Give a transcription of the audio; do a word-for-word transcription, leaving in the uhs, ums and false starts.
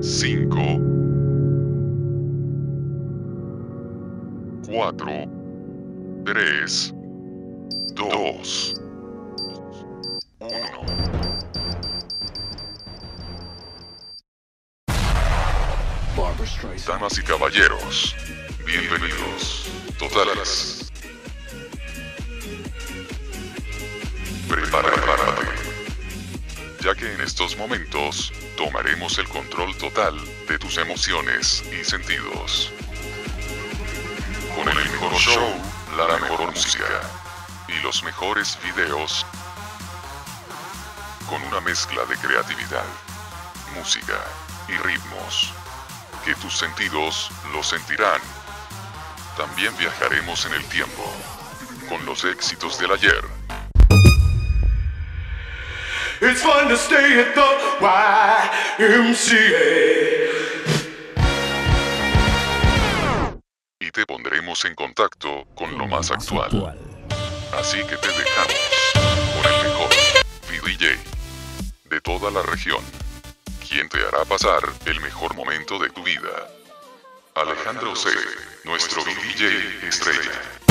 cinco, cuatro, tres, dos, uno. Damas y caballeros, bienvenidos, totales. Prepárate, ya que en estos momentos tomaremos el control total de tus emociones y sentidos. Con el mejor show, la mejor música y los mejores videos. Con una mezcla de creatividad, música y ritmos que tus sentidos lo sentirán. También viajaremos en el tiempo con los éxitos del ayer. It's fun to stay at the Y M C A. Y te pondremos en contacto con lo más actual. Así que te dejamos con el mejor V D J de toda la región, quien te hará pasar el mejor momento de tu vida. Alejandro C., nuestro V D J estrella.